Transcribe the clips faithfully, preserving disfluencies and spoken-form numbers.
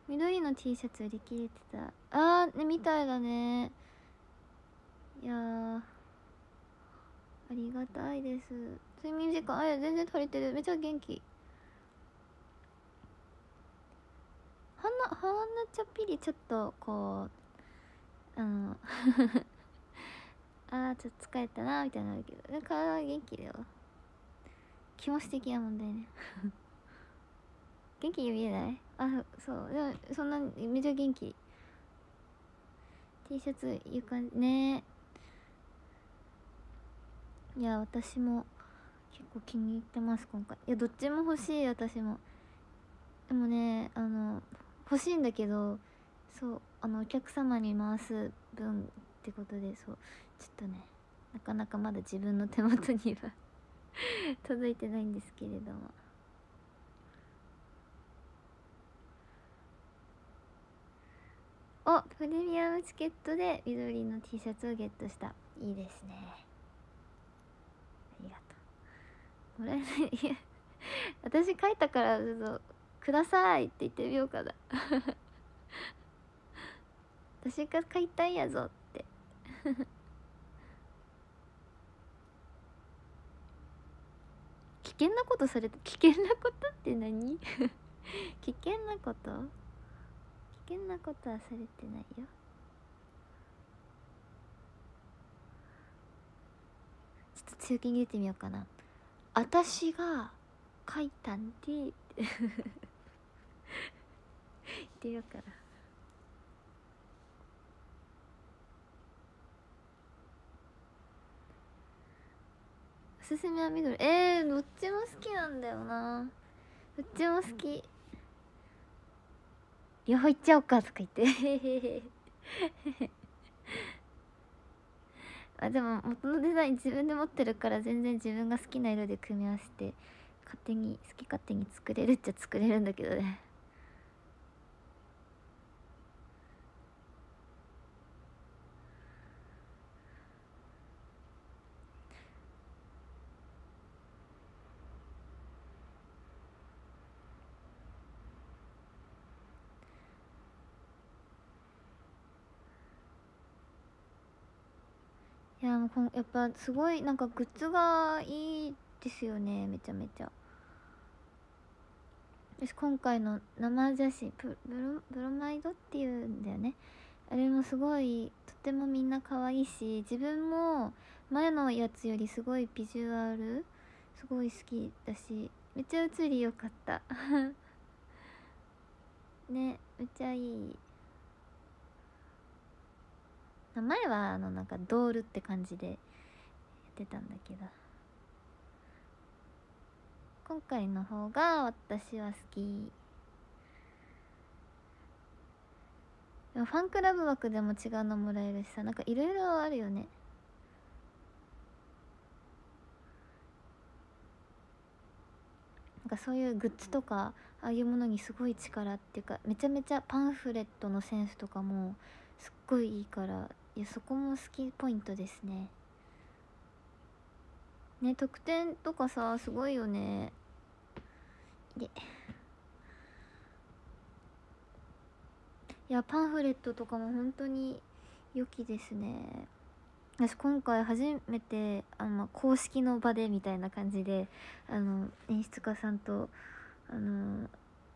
緑の T シャツ売り切れてた。あーね、みたいだね。いやー、ありがたいです。睡眠時間あれ全然足りてる。めっちゃ元気。はなはなちゃっぴりちょっとこうあのあーちょっと疲れたなみたいなのあるけど、体は元気だよ。気持ち的な問題ね元気に見えない？あ、そうでもそんなめちゃ元気。 T シャツ床ね。いや私も結構気に入ってます今回。いやどっちも欲しい私も。でもねあの欲しいんだけど、そうあのお客様に回す分ってことで、そうちょっとねなかなかまだ自分の手元には届いてないんですけれども。お、プレミアムチケットで緑の T シャツをゲットした。いいですね、ありがとう。もらえない。いや私書いたからちょっとくださいって言ってみようかな私が買いたいやぞって危険なことされた。危険なことって何危険なこと、危険なことはされてないよ。ちょっと強気に言ってみようかな。私が書いたんで言ってみようかな。おすすめは緑。えー、どっちも好きなんだよな。どっちも好き。両方いっちゃおうかとか言ってあでも元のデザイン自分で持ってるから全然自分が好きな色で組み合わせて勝手に好き勝手に作れるっちゃ作れるんだけどね。いやもうこんやっぱすごいなんかグッズがいいですよね、めちゃめちゃ。私今回の生写真プブロブロマイドっていうんだよね、あれもすごいとてもみんな可愛いし、自分も前のやつよりすごいビジュアルすごい好きだし、めっちゃ写りよかったね、めっちゃいい。前はあのなんかドールって感じでやってたんだけど、今回の方が私は好き。でもファンクラブ枠でも違うのもらえるしさ、なんかいろいろあるよね。なんかそういうグッズとかああいうものにすごい力っていうか、めちゃめちゃパンフレットのセンスとかもすっごいいいから、いやそこも好きポイントですね。ね、特典とかさすごいよね。でいやパンフレットとかも本当に良きですね。私今回初めてあの公式の場でみたいな感じであの演出家さんとあの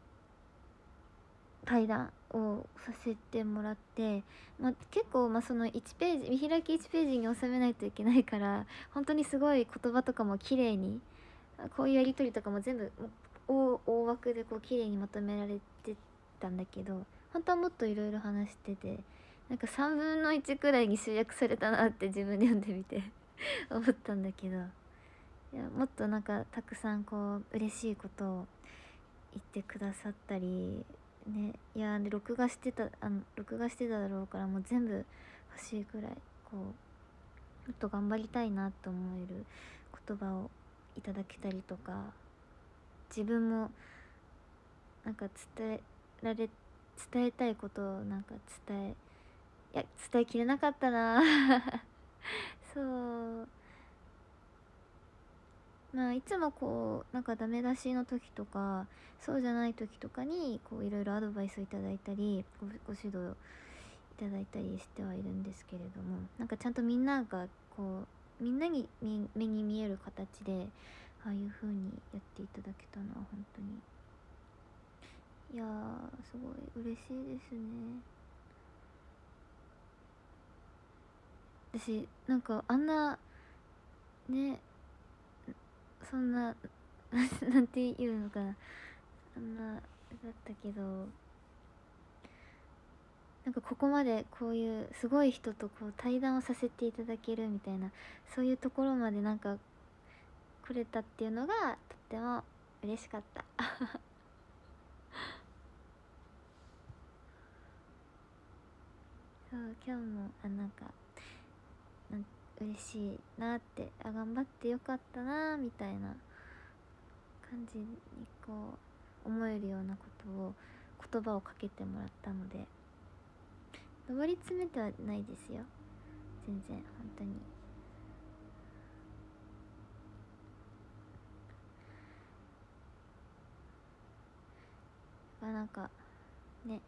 対談をさせてもらって、まあ、結構まあそのいちページ見開きいちページに収めないといけないから本当にすごい言葉とかも綺麗に、こういうやり取りとかも全部大大枠でこう綺麗にまとめられてたんだけど、本当はもっといろいろ話してて、なんかさんぶんのいちくらいに集約されたなって自分で読んでみて思ったんだけど、いやもっとなんかたくさんこう嬉しいことを言ってくださったりね。いやで録画してたあの録画してただろうから、もう全部欲しいくらいこうもっと頑張りたいなと思える言葉をいただけたりとか、自分もなんか伝えられ伝えたいことをなんか伝えいや伝えきれなかったなそうまあいつもこうなんかダメ出しの時とかそうじゃない時とかにこういろいろアドバイスをいただいたりご、ご指導いただいたりしてはいるんですけれども、なんかちゃんとみんながこうみんなに目に見える形でああいう風にやっていただけたのは本当にいやーすごい嬉しいですね。私なんかあんなね、そんななんていうのかな、あんなだったけど、なんかここまでこういうすごい人とこう対談をさせていただけるみたいな、そういうところまでなんか来れたっていうのがとっても嬉しかったそう、今日もあなんかなん嬉しいなって、あ頑張ってよかったなみたいな感じにこう思えるようなことを言葉をかけてもらったので、上り詰めてはないですよ全然、本当に。なんかね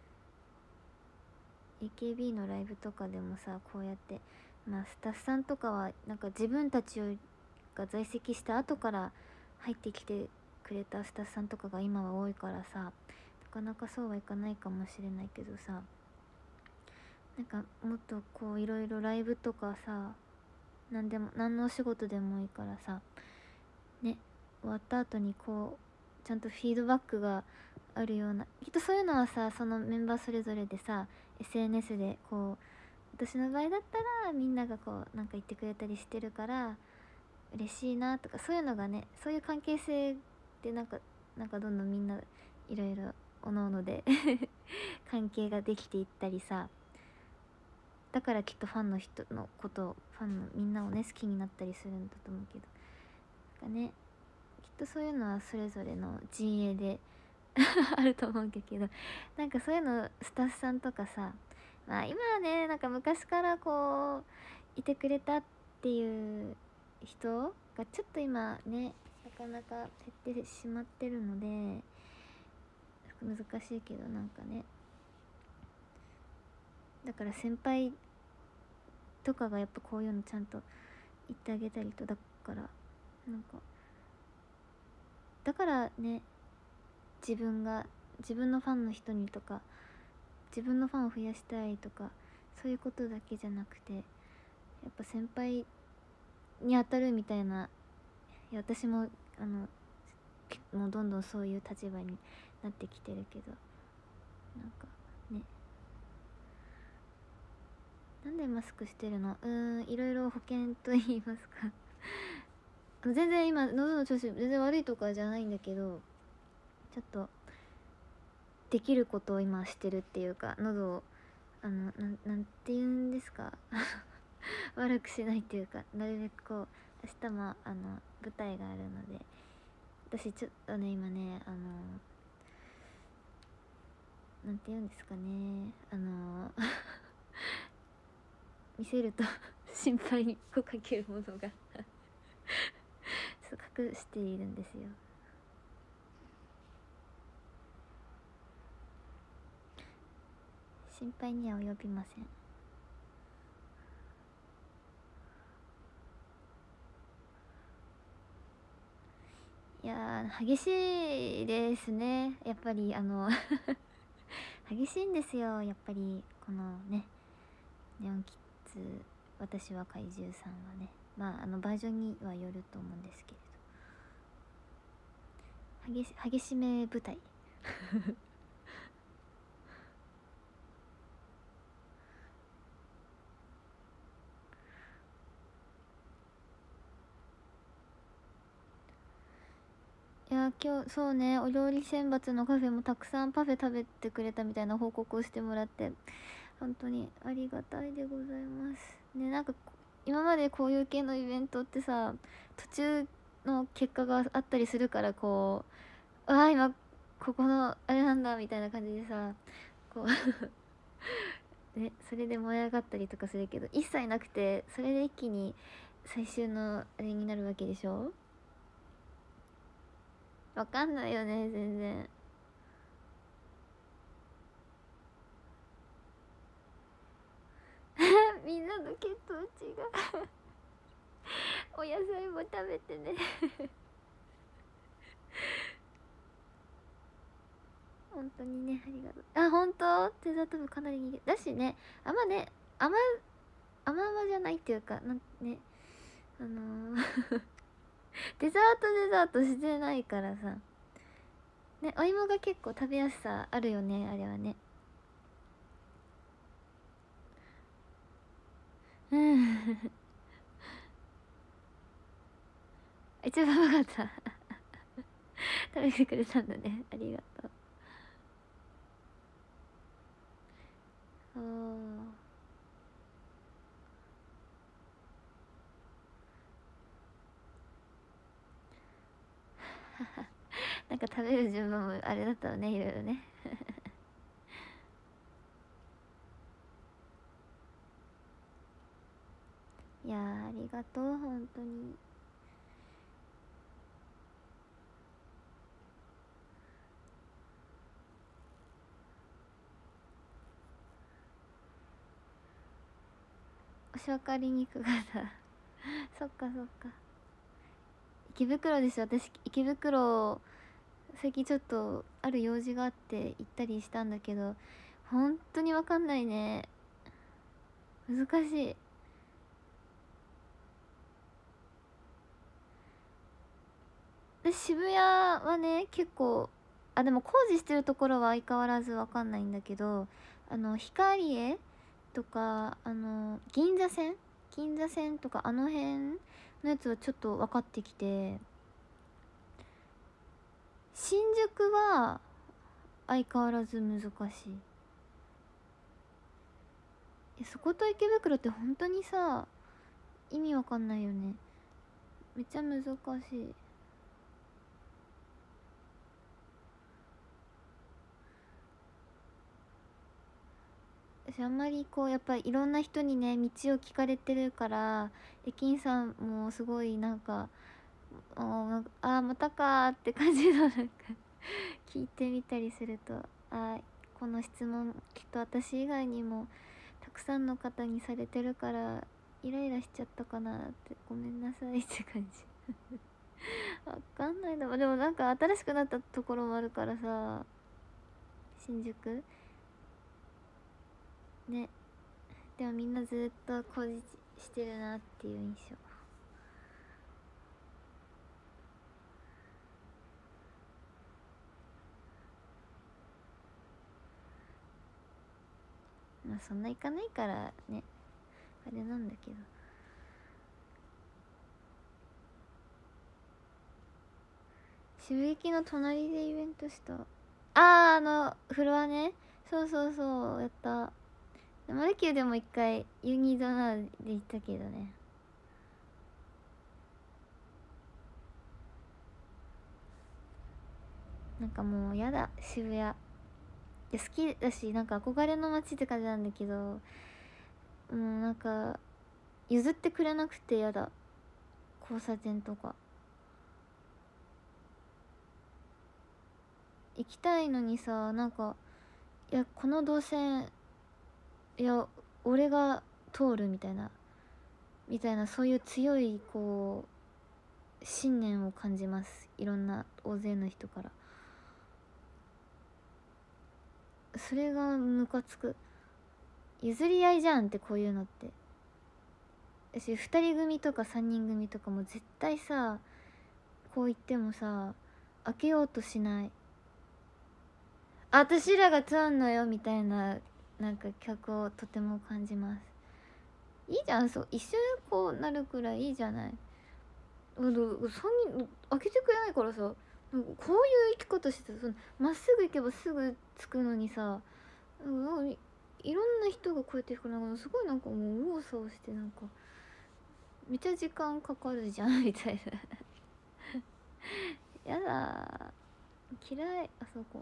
エーケービー のライブとかでもさ、こうやってまあスタッフさんとかはなんか自分たちが在籍した後から入ってきてくれたスタッフさんとかが今は多いからさ、なかなかそうはいかないかもしれないけどさ、なんかもっとこういろいろライブとかさ、何でも何のお仕事でもいいからさね、終わった後にこうちゃんとフィードバックがあるような、きっとそういうのはさそのメンバーそれぞれでさ エスエヌエス でこう、私の場合だったらみんながこうなんか言ってくれたりしてるから嬉しいなとか、そういうのがね、そういう関係性でなんかなんかどんどんみんないろいろおのおので関係ができていったりさ、だからきっとファンの人のことをファンのみんなをね好きになったりするんだと思うけど、なんかね、きっとそういうのはそれぞれの陣営であると思うけど、なんかそういうのスタッフさんとかさ、まあ今はねなんか昔からこういてくれたっていう人がちょっと今ねなかなか減ってしまってるので難しいけど、なんかね、だから先輩とかがやっぱこういうのちゃんと言ってあげたりと、だからなんかだからね、自分が自分のファンの人にとか自分のファンを増やしたいとかそういうことだけじゃなくて、やっぱ先輩に当たるみたいな、いや私もあのもうどんどんそういう立場になってきてるけど、なんかね、なんでマスクしてるの、うーんいろいろ保険と言いますか全然今喉の調子全然悪いとかじゃないんだけど、ちょっとできることを今してるっていうか、喉をあのな ん, なんて言うんですか悪くしないっていうか、なるべくこう明日もあの舞台があるので、私ちょっとね今ねあのなんて言うんですかね、あの見せると心配にこかけるものが隠しているんですよ。心配には及びません。いやー激しいですね、やっぱりあの激しいんですよやっぱりこのねネオンキッズ私は怪獣さんはね、まああのバージョンにはよると思うんですけれど、激し激しめ舞台いや今日そうね、お料理選抜のカフェもたくさんパフェ食べてくれたみたいな報告をしてもらって本当にありがたいでございますね。なんか今までこういう系のイベントってさ途中の結果があったりするから、こうああ今ここのあれなんだみたいな感じでさこうね、それで燃え上がったりとかするけど一切なくて、それで一気に最終のあれになるわけでしょ。 わかんないよね全然。みんなの血糖値がお野菜も食べてね本当にね、ありがとう。あ、本当デザート部かなり逃げだしね、あんまね、甘甘々じゃないっていうかなんね、あのーデザートデザートしてないからさね、お芋が結構食べやすさあるよね、あれはね。うん一番分かった食べてくれたんだね、ありがとう。おーなんか食べる順番もあれだったわね、いろいろねいやーありがとう本当に。消化り肉がさそっかそっか、池袋です。私池袋最近ちょっとある用事があって行ったりしたんだけど、本当にわかんないね、難しい。で渋谷はね結構、あでも工事してるところは相変わらずわかんないんだけど、あの光栄とかあの銀座線銀座線とかあの辺のやつはちょっと分かってきて、新宿は相変わらず難しい。えそこと池袋って本当にさ意味わかんないよね、めっちゃ難しい。私あんまりこうやっぱりいろんな人にね道を聞かれてるから、駅員さんもすごいなんか「あーあーまたか」って感じのなんか聞いてみたりすると、あこの質問きっと私以外にもたくさんの方にされてるからイライラしちゃったかなって、ごめんなさいって感じわかんないな。でもなんか新しくなったところもあるからさ、新宿ね。でもみんなずっと工事してるなっていう印象。まあそんな行かないからねあれなんだけど、渋駅の隣でイベントした。あーあのフロアね、そうそうそうやった。マルキューでも一回ユニドナーで行ったけどね、なんかもうやだ渋谷。いや好きだしなんか憧れの街って感じなんだけど、もうなんか譲ってくれなくてやだ、交差点とか行きたいのにさ、なんかいやこの動線いや俺が通るみたいなみたいな、そういう強いこう信念を感じます、いろんな大勢の人から。それがムカつく。譲り合いじゃんってこういうのって。私ふたり組とかさんにん組とかも絶対さこう言ってもさ開けようとしない。あ私らが通んのよみたいななんか客をとても感じます。いいじゃん、そう一緒にこうなるくらいいいじゃない。あのさんにん開けてくれないからさ、なんかこういう生き方してたらまっすぐ行けばすぐ着くのにさ、なんかいろんな人がこうやって行くからなんかすごいなんかもう右往左往してなんかめっちゃ時間かかるじゃんみたいなやだ嫌いあそこ。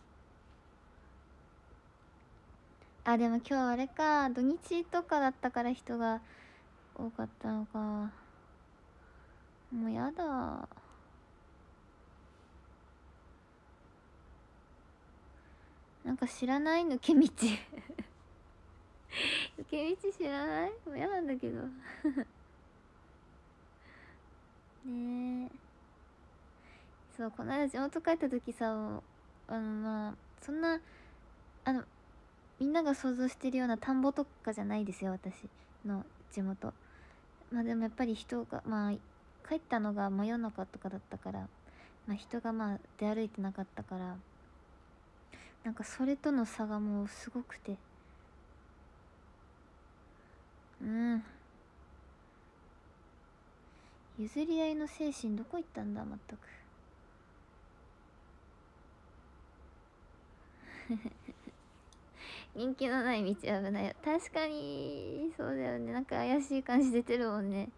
あでも今日あれか土日とかだったから人が多かったのか。もうやだなんか知らない抜け道抜け道知らない？もう嫌なんだけどねえ。そう、この間地元帰った時さ、あのまあそんなあのみんなが想像してるような田んぼとかじゃないですよ、私の地元。まあでもやっぱり人が、まあ帰ったのが真夜中とかだったから、まあ人がまあ出歩いてなかったから、なんかそれとの差がもうすごくて、うん、譲り合いの精神どこ行ったんだまったく人気のない道危ないよ。確かにそうだよね。なんか怪しい感じ出てるもんね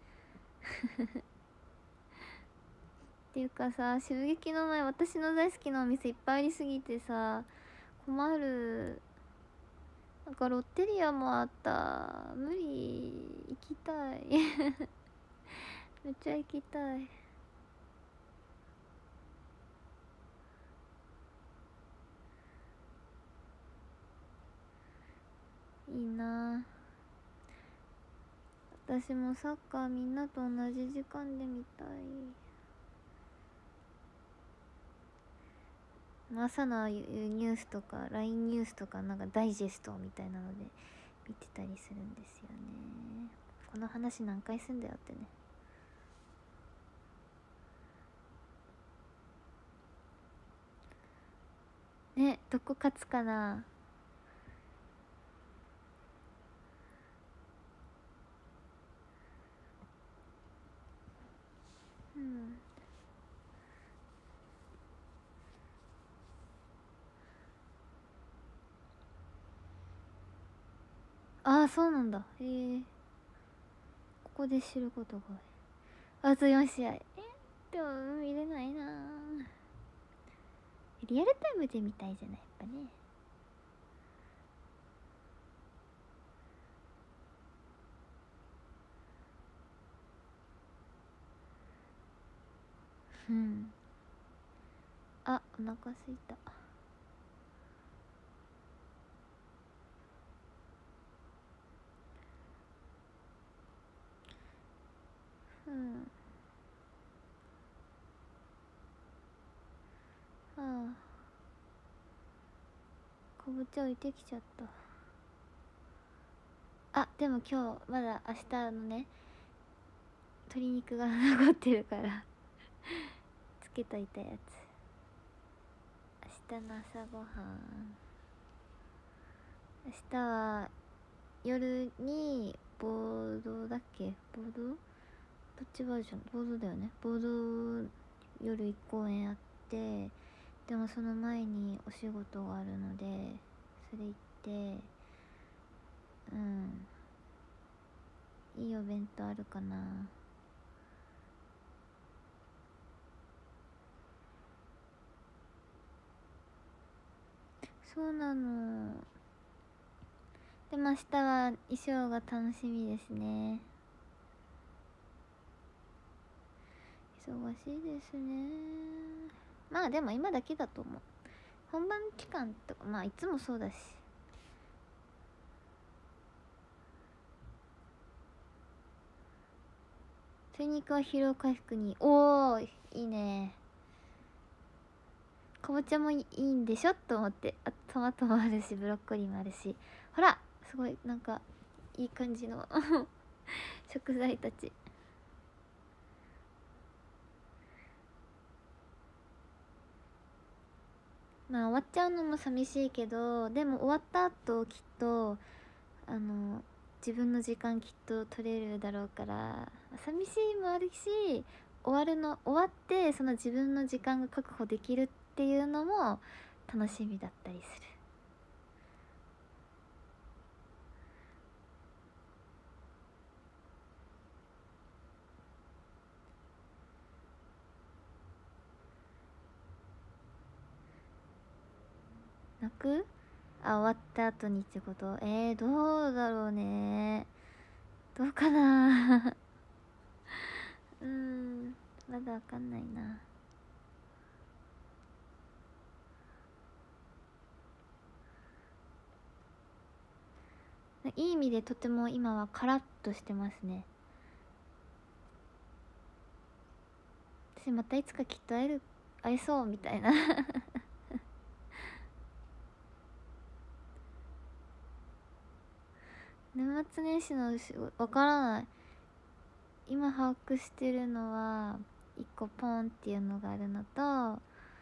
っていうかさ、襲撃の前私の大好きなお店いっぱいありすぎてさ困る。なんかロッテリアもあった。無理。行きたいめっちゃ行きたい。いいな。私もサッカーみんなと同じ時間で見たい。朝のニュースとか ライン ニュースとかなんかダイジェストみたいなので見てたりするんですよね。この話何回すんだよってね。ね、どこ勝つかな。うん。ああ、そうなんだ。へえ。ここで知ることが多い。あとよん試合。えでも見れないな。リアルタイムで見たいじゃない、やっぱね。うん。あ、お腹すいた。うん。ああ。かぼちゃ置いてきちゃった。あ、でも今日まだ明日のね鶏肉が残ってるからつけといたやつ。明日の朝ごはん、明日は夜にボードだっけ、ボードどっちバージョン、ボードだよね。ボード夜いち公演あって、でもその前にお仕事があるのでそれ行って、うんいいお弁当あるかな。そうなの。でも明日は衣装が楽しみですね。忙しいですね。まあでも今だけだと思う。本番期間とかまあいつもそうだし。鶏肉は疲労回復に。おーいいね。かぼちゃもいいんでしょと思って。あ、トマトもあるしブロッコリーもあるし、ほらすごいなんかいい感じの食材たち。まあ終わっちゃうのも寂しいけど、でも終わった後きっとあの自分の時間きっと取れるだろうから、寂しいもあるし、終わるの終わってその自分の時間が確保できるっていうのも楽しみだったりする。泣く？あ、終わった後にってこと？えー、どうだろうね。どうかなうーん、まだわかんないな。 いい意味でとても今はカラッとしてますね。私またいつかきっと会える会えそうみたいな年末年始のわからない。今把握してるのはいっこポンっていうのがあるのと、あ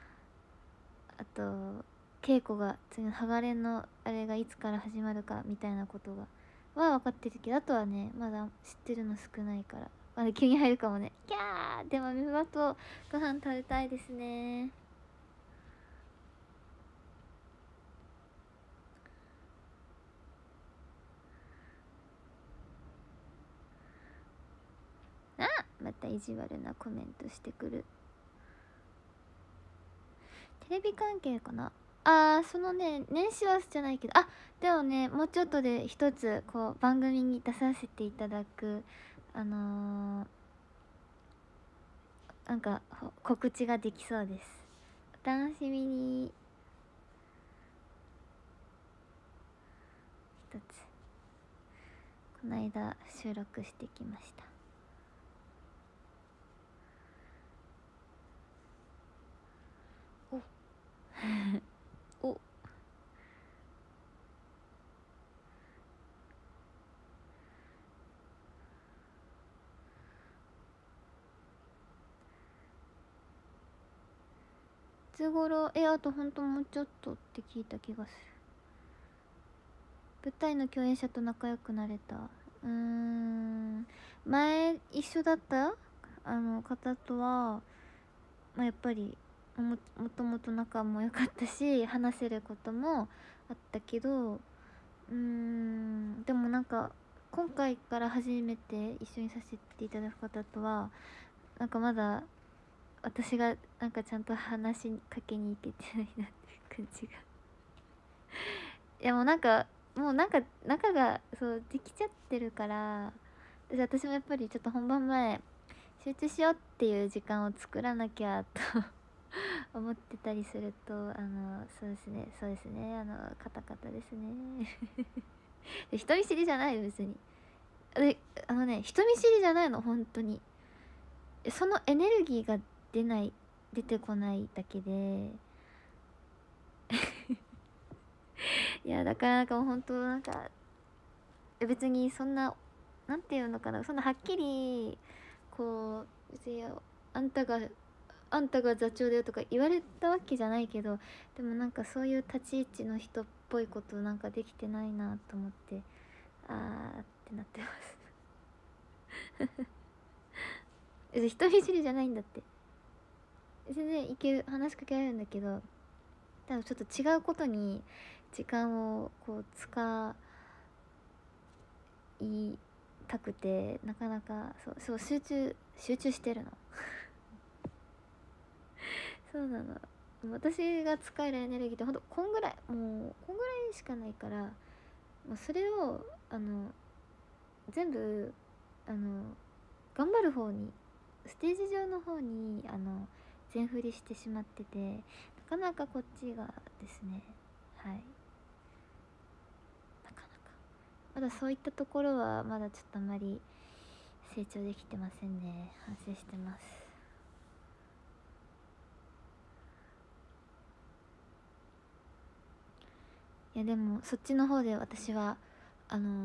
と稽古が次の剥がれのあれがいつから始まるかみたいなことがは分かってるけど、あとはねまだ知ってるの少ないから、まだ急に入るかもね。キャーでもメバとご飯食べたいですね。あ、また意地悪なコメントしてくる。テレビ関係かな。あー、そのね年始はじゃないけど、あでもねもうちょっとで一つこう番組に出させていただくあのー、なんか告知ができそうです。お楽しみに。一つこの間収録してきました。おおいつ頃、えあとほんともうちょっとって聞いた気がする。舞台の共演者と仲良くなれた。うーん、前一緒だったあの方とは、まあ、やっぱりももともと仲も良かったし話せることもあったけど、うーんでもなんか今回から初めて一緒にさせていただく方とはなんかまだ私がなんかちゃんと話しかけに行けてないなっていう感じがいやもうなんかもうなんか仲がそうできちゃってるから、私私もやっぱりちょっと本番前集中しようっていう時間を作らなきゃと思ってたりすると、あのそうですねそうですねあのカタカタですね人見知りじゃない別に。であのね人見知りじゃないの本当に。そのエネルギーが出ない出てこないだけでいやだからなんかもう本当なんか別にそんななんていうのかな、そんなはっきりこう別にあんたがあんたが座長だよとか言われたわけじゃないけど、でもなんかそういう立ち位置の人っぽいことなんかできてないなと思って、あーってなってます別に人見知りじゃないんだって。全然いける、話しかけられるんだけど、多分ちょっと違うことに時間をこう使いたくて、なかなかそうそう集中集中してるのそうなの。私が使えるエネルギーってほんとこんぐらい、もうこんぐらいしかないから、もうそれをあの全部あの頑張る方に、ステージ上の方にあの全振りしてしまってて、なかなかこっちがですね、はい、なかなかまだそういったところはまだちょっとあんまり成長できてませんね。反省してます。いやでもそっちの方で私はあのー、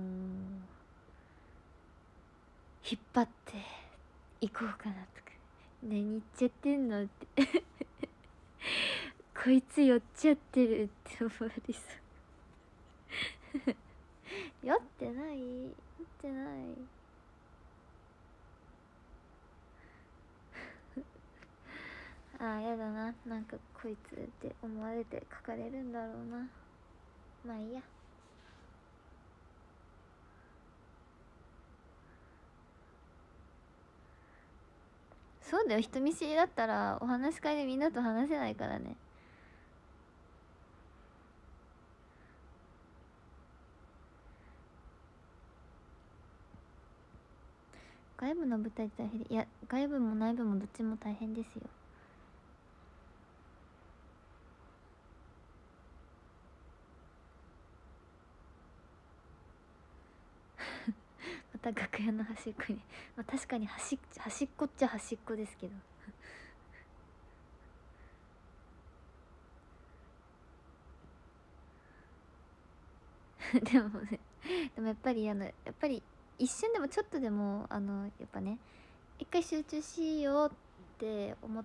引っ張っていこうかなとか、何言っちゃってんのってこいつ酔っちゃってるって思われそう酔ってない酔ってないあーやだな、なんかこいつって思われて書かれるんだろうな。まあいいや。そうだよ、人見知りだったらお話し会でみんなと話せないからね。外部の舞台大変で、いや外部も内部もどっちも大変ですよ。 た楽屋の端っこにまあ確かに端端っこっちゃ端っこですけどでもね、でもやっぱりあのやっぱり一瞬でもちょっとでもあのやっぱね、一回集中しようって思って、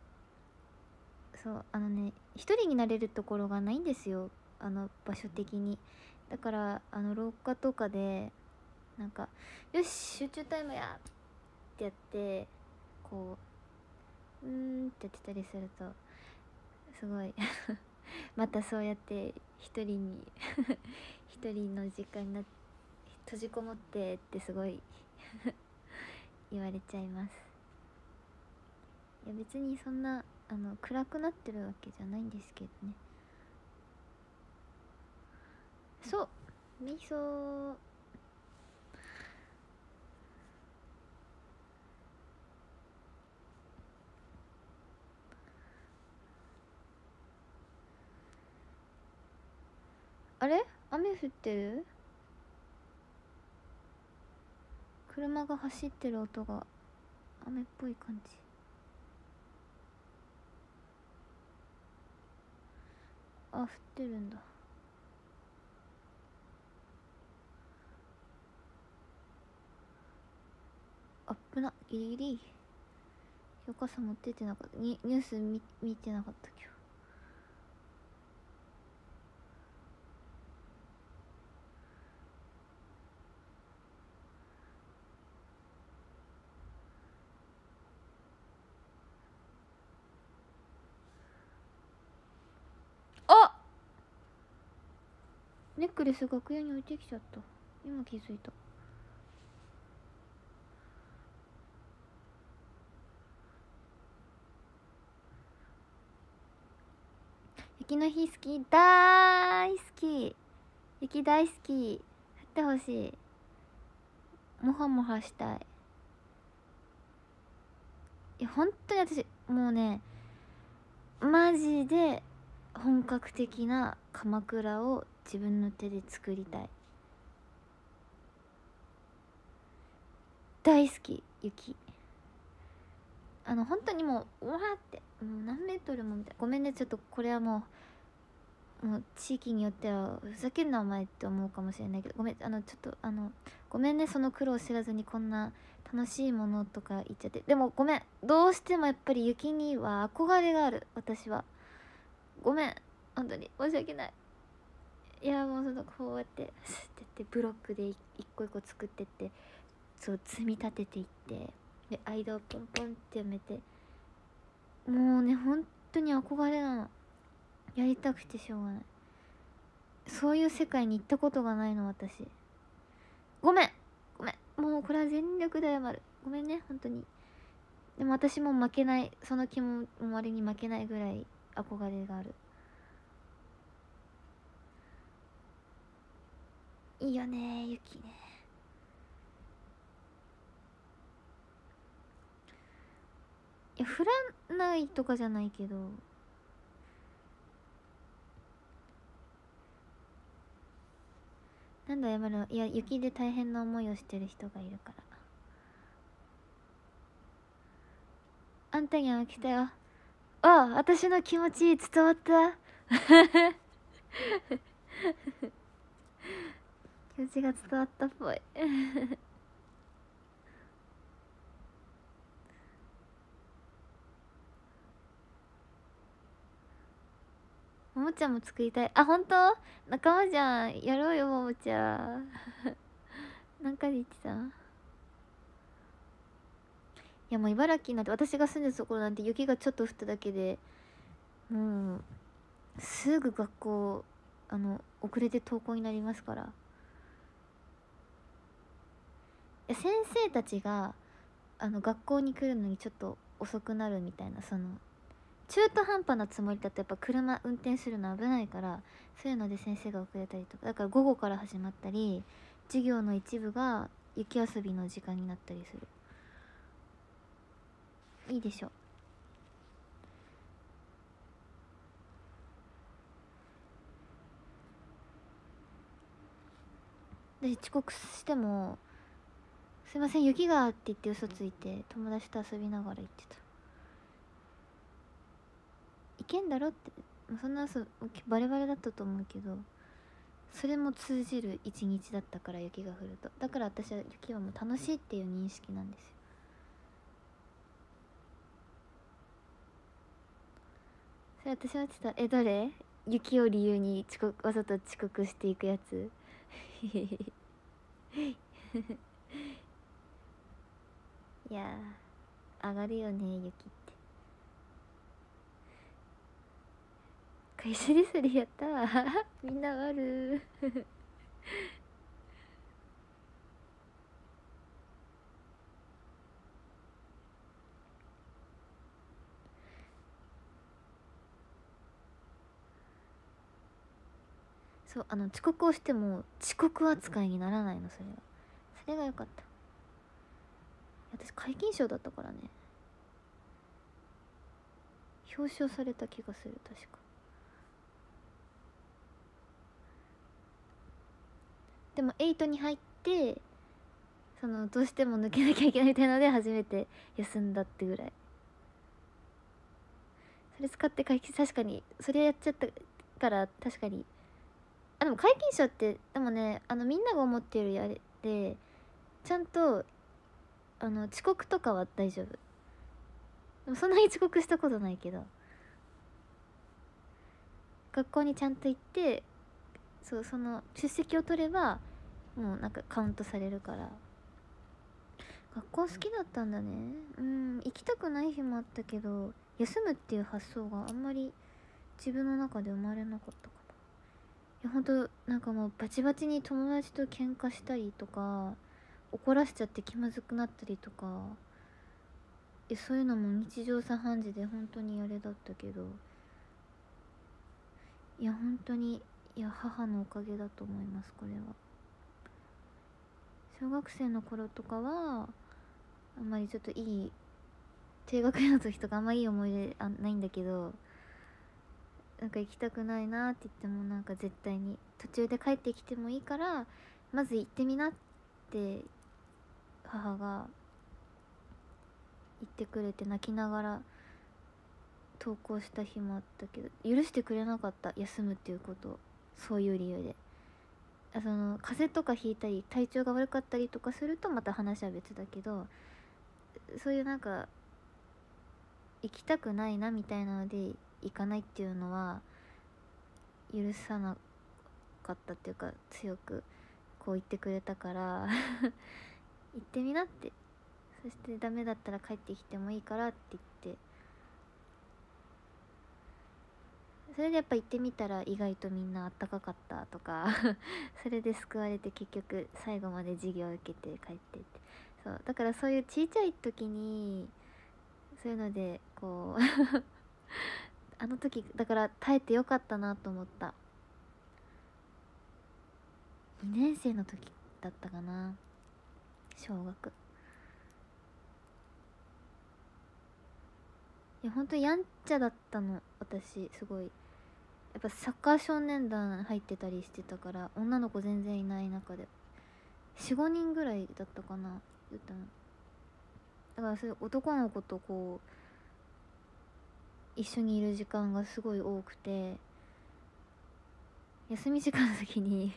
そうあのね、一人になれるところがないんですよ、あの場所的に。だからあの廊下とかでなんかよし集中タイムやってやってこううーんってやってたりするとすごいまたそうやって一人に一人の時間になって閉じこもってってすごい言われちゃいます。いや別にそんなあの暗くなってるわけじゃないんですけどね。そう瞑想あれ雨降ってる？車が走ってる音が雨っぽい感じ。あ、降ってるんだ。あっぶな、ギリギリ今日傘持ってってなかった。ニニュース見見てなかった今日。あ、ネックレス楽屋に置いてきちゃった。今気づいた。雪の日好き、大好き。雪大好き。降ってほしい。もはもはしたい。いや本当に私もうね、マジで本格的な鎌倉を自分の手で作りたい。大好き雪。あの本当にもううわーってもう何メートルもみたいな。ごめんね、ちょっとこれはもうもう地域によってはふざけんなお前って思うかもしれないけど、ごめん、あのちょっとあのごめんね、その苦労知らずにこんな楽しいものとか言っちゃって。でもごめん、どうしてもやっぱり雪には憧れがある、私は。ごめん、本当に申し訳ない。いやもうそのこうやってスッてやってブロックで一個一個作ってって、そう積み立てていって、で間をポンポンってやめて、もうね本当に憧れなの。やりたくてしょうがない。そういう世界に行ったことがないの私。ごめんごめん、もうこれは全力で謝る。ごめんね本当に。でも私も負けない、その気も割に負けないぐらい憧れがある。いいよね雪ね。いや降らないとかじゃないけど、なんだ謝るの。いや雪で大変な思いをしてる人がいるから。あんたには来たよ。ああ、私の気持ち伝わった気持ちが伝わったっぽいももちゃんも作りたい。あ、本当？仲間じゃん。やろうよももちゃんなんかで言ってた。いやもう茨城なんて、私が住んでるところなんて雪がちょっと降っただけでもうすぐ学校あの遅れて登校になりますから。いや先生たちがあの学校に来るのにちょっと遅くなるみたいな、その中途半端なつもりだとやっぱ車運転するの危ないから、そういうので先生が遅れたりとか、だから午後から始まったり、授業の一部が雪遊びの時間になったりする。いいでしょ。で私遅刻しても「すいません雪が」って言って嘘ついて友達と遊びながら行ってた。いけんだろって、そんな嘘バレバレだったと思うけど、それも通じる一日だったから、雪が降ると。だから私は雪はもう楽しいっていう認識なんですよ。それ私は言ってた。え、どれ？雪を理由に遅刻、わざと遅刻していくやついやー上がるよね雪って。会社でそれやったわみんなあるそう、あの遅刻をしても遅刻扱いにならないの。それはそれが良かった。私皆勤賞だったからね。表彰された気がする、確か。でもエイトに入って、そのどうしても抜けなきゃいけないみたいなので初めて休んだってぐらい。それ使って皆勤、確かにそれやっちゃったから確かに。あ、でも皆勤賞ってでもね、あのみんなが思ってるあれでちゃんとあの遅刻とかは大丈夫。でもそんなに遅刻したことないけど、学校にちゃんと行って、そう、その出席を取ればもうなんかカウントされるから。学校好きだったんだね。うん、行きたくない日もあったけど、休むっていう発想があんまり自分の中で生まれなかったかな。いやほんとなんかもうバチバチに友達と喧嘩したりとか、怒らしちゃって気まずくなったりとか、いやそういうのも日常茶飯事で本当にあれだったけど、いや本当に、いや母のおかげだと思います。これは小学生の頃とかはあんまりちょっといい、低学年の時とかあんまいい思い出あないんだけど、なんか行きたくないなって言ってもなんか絶対に途中で帰ってきてもいいからまず行ってみなって母が言ってくれて、泣きながら登校した日もあったけど、許してくれなかった、休むっていうことを。そういう理由で。あ、その風邪とかひいたり体調が悪かったりとかするとまた話は別だけど、そういうなんか行きたくないなみたいなので行かないっていうのは許さなかったっていうか、強くこう言ってくれたから行ってみなって。そしてダメだったら帰ってきてもいいからって言って、それでやっぱ行ってみたら意外とみんなあったかかったとかそれで救われて結局最後まで授業を受けて帰ってって。そうだからそういう小さい時にそういうのでこうあの時だから耐えてよかったなと思った。にねん生の時だったかな、小学。いやほんとやんちゃだったの私、すごい。やっぱサッカー少年団入ってたりしてたから、女の子全然いない中でよんごにんぐらいだったかな、言ったの。だからそういう男の子とこう一緒にいる時間がすごい多くて、休み時間の時に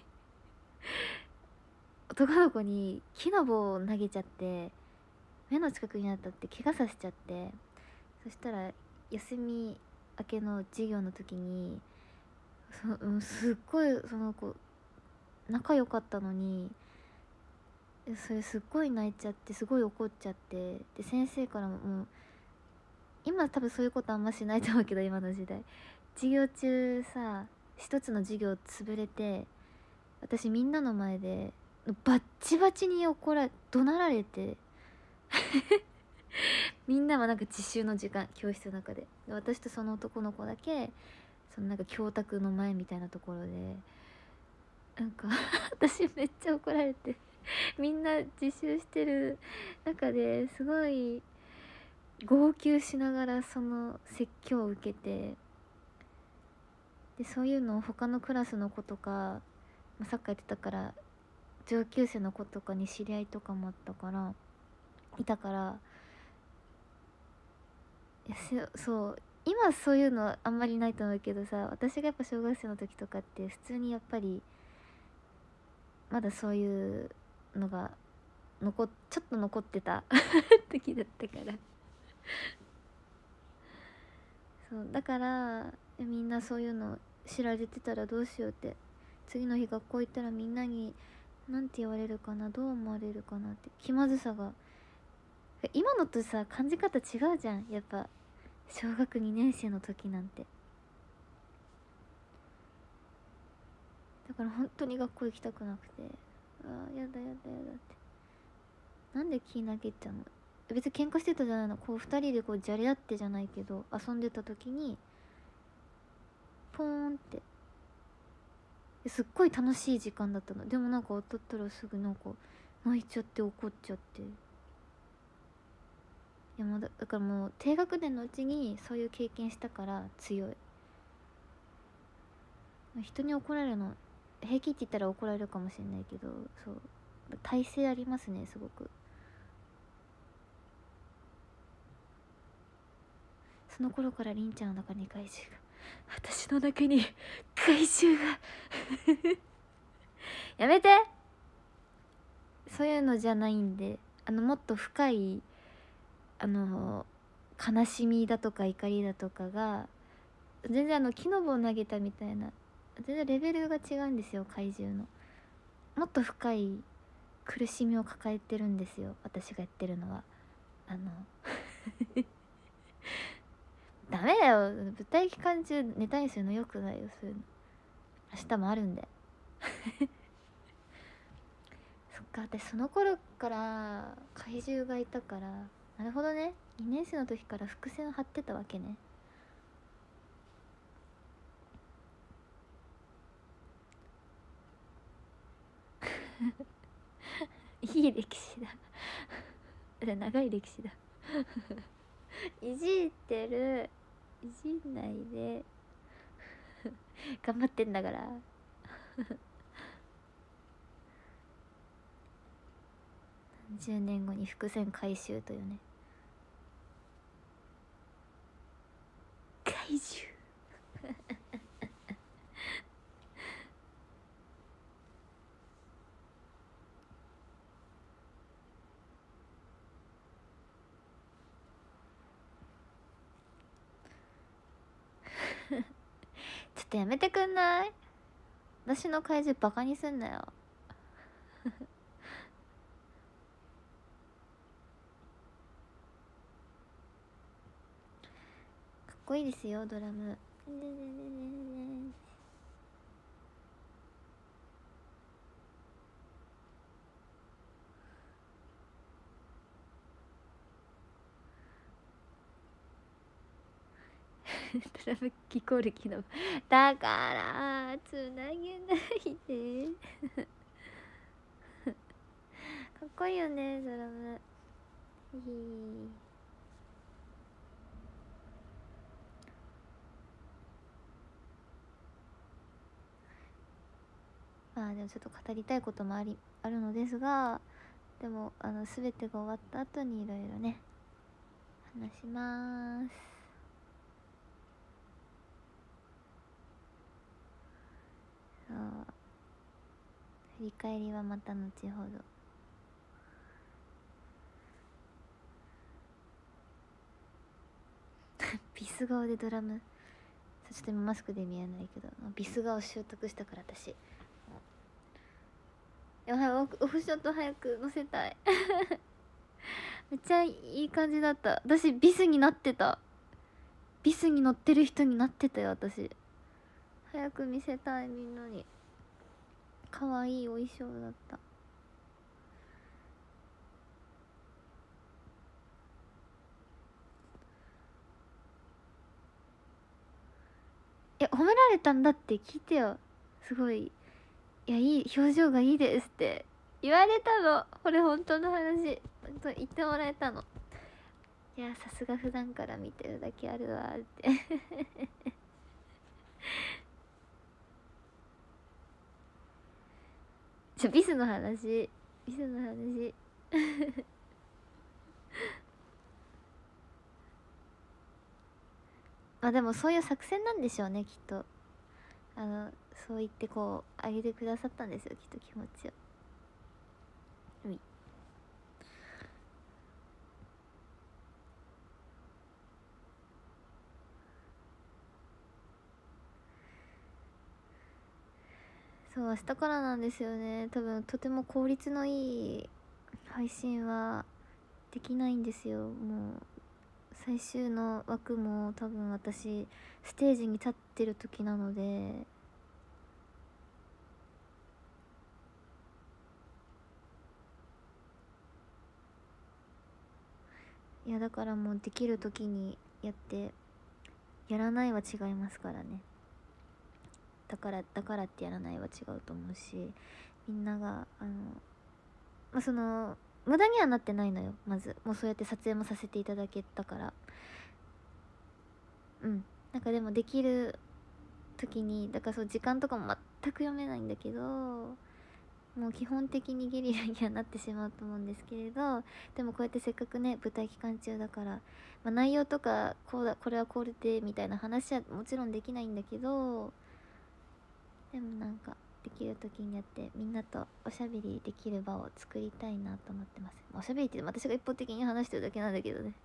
男の子に木の棒を投げちゃって目の近くに当たって怪我させちゃって、そしたら休み明けの授業の時にそ、うん、すっごいその子仲良かったのに、それすっごい泣いちゃって、すごい怒っちゃって、で先生からも、もう今多分そういうことあんましないと思うけど、今の時代授業中さ一つの授業潰れて、私みんなの前でバッチバチに怒られ怒鳴られてみんなはなんか自習の時間、教室の中で、で私とその男の子だけそのなんか教卓の前みたいなところでなんか私めっちゃ怒られてみんな自習してる中ですごい号泣しながらその説教を受けて、でそういうのを他のクラスの子とかサッカーやってたから上級生の子とかに知り合いとかもあったからいたから、いやそう今そういうのあんまりないと思うけどさ、私がやっぱ小学生の時とかって普通にやっぱりまだそういうのが残ちょっと残ってた時だったからそうだからみんなそういうの知られてたらどうしようって、次の日学校行ったらみんなになんて言われるかな、どう思われるかなって気まずさが、今のとさ感じ方違うじゃん、やっぱ小学にねん生の時なんて。だから本当に学校行きたくなくて、ああやだやだやだって、なんで気投げちゃうの、別に喧嘩してたじゃないの、こうふたりでこうじゃれ合ってじゃないけど遊んでた時にポーンってすっごい楽しい時間だったの。でもなんか当たったらすぐなんか泣いちゃって怒っちゃって、いやもうだだからもう低学年のうちにそういう経験したから強い。人に怒られるの平気って言ったら怒られるかもしれないけど、そう耐性ありますねすごく。その頃からりんちゃんの中に怪獣が、私の中に怪獣がやめて、そういうのじゃないんで、あのもっと深いあの悲しみだとか怒りだとかが全然あの木の棒を投げたみたいな、全然レベルが違うんですよ。怪獣のもっと深い苦しみを抱えてるんですよ、私がやってるのは。あのダメだよ、舞台期間中ネタにするのよくないよ、そういうの。明日もあるんでそっか、私その頃から怪獣がいたから、なるほどね、にねん生の時から伏線を張ってたわけねいい歴史だ長い歴史だいじってる、いじんないで頑張ってんだからじゅうねんごに伏線回収というね、怪獣ちょっとやめてくんない、私の怪獣バカにすんなよかっこいいですよドラムドラムキコール機能だからつなげないでかっこいいよねドラム。いいまあでもちょっと語りたいこともありあるのですが、でもあの全てが終わった後にいろいろね話します。そう振り返りはまた後ほどビス顔でドラム、ちょっと今マスクで見えないけどビス顔習得したから私。いや早くオフショット早く載せたいめっちゃいい感じだった。私ビスになってた、ビスに乗ってる人になってたよ私。早く見せたいみんなに。かわいいお衣装だった。え褒められたんだって聞いてよ。すごい、いやいい表情がいいですって言われたの。これ本当の話、本当言ってもらえたの。いやさすが普段から見てるだけあるわってちょビスの話ビスの話まあでもそういう作戦なんでしょうね、きっと。あのそう言ってこう上げてくださったんですよ、きっと気持ちを。ういそう、明日からなんですよね。多分とても効率のいい配信はできないんですよ。もう最終の枠も多分私ステージに立ってる時なので、いやだからもうできる時にやって、やらないは違いますからね。だからだからってやらないは違うと思うし、みんながあのまあその無駄にはなってないのよ。まずもうそうやって撮影もさせていただけたから、うん、なんかでもできる時に、だからそう時間とかも全く読めないんだけど、もう基本的にゲリラにはなってしまうと思うんですけれど、でもこうやってせっかくね舞台期間中だから、まあ、内容とかこうだこれはこれでみたいな話はもちろんできないんだけど、でもなんかできる時にやってみんなとおしゃべりできる場を作りたいなと思ってます。おしゃべりって私が一方的に話してるだけなんだけどね。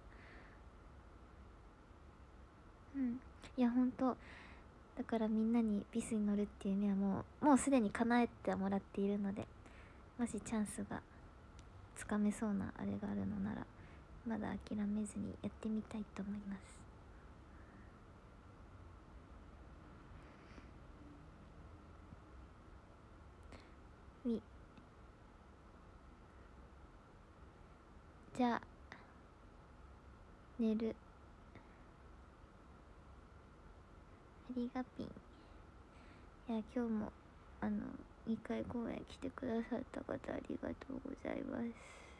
うん、いやほんとだからみんなにビスに乗るっていう夢はもうもうすでに叶えてもらっているので、もしチャンスがつかめそうなあれがあるのならまだ諦めずにやってみたいと思います。みじゃあ寝る。ありがぴん。いや今日もあのにかい公演来てくださった方ありがとうございます。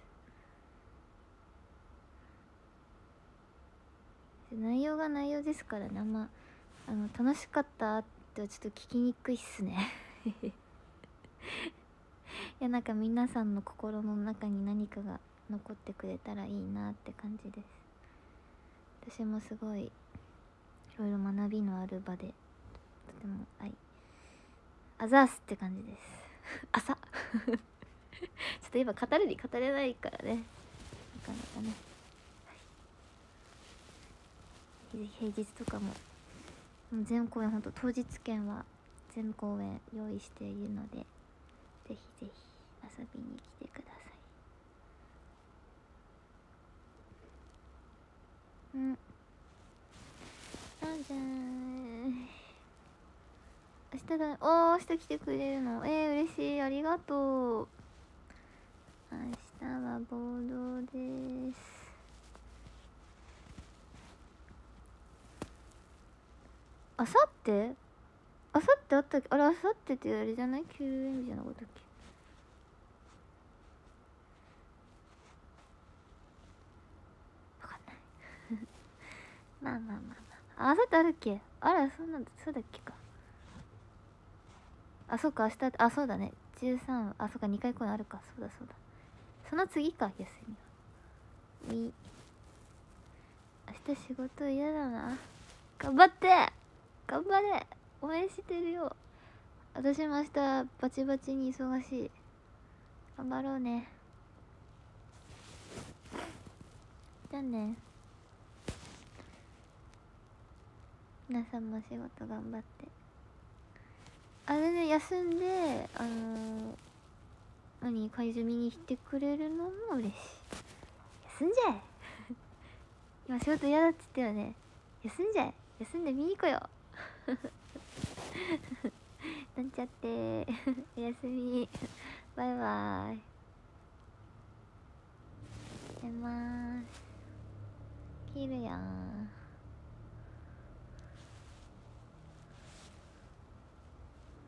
内容が内容ですからね、あんまあの楽しかったってはちょっと聞きにくいっすねいやなんか皆さんの心の中に何かが残ってくれたらいいなって感じです。私もすごいいろいろ学びのある場でとてもはいあざーすって感じです朝ちょっと今語るに語れないからね、なかなかね、はい、平日とかも全公演ほんと当日券は全公演用意しているので、ぜひぜひ遊びに来てください。うんあんじゃーん明日だ。おー明日来てくれるの、えー、嬉しい、ありがとう。明日は暴動です。あさってあさってあったっけ、あれあさってってあれじゃない、休園日じゃなかったっけ。わかんないまあまあまあまあ、あさってあるっけ、あらそうなんだ、そうだっけか。あそうか明日、あそうだねじゅうさん、あそうかにかい公演あるか、そうだそうだ、その次か休みは。み明日仕事嫌だな、頑張って頑張れ、応援してるよ。私も明日バチバチに忙しい、頑張ろうね。じゃあね、皆さんも仕事頑張って。あれね休んであのー、何怪獣見に来てくれるのも嬉しい。休んじゃえ今仕事嫌だっつったよね、休んじゃえ、休んで見に来よなんちゃっておやすみバイバーイ、寝まーす、切るよー。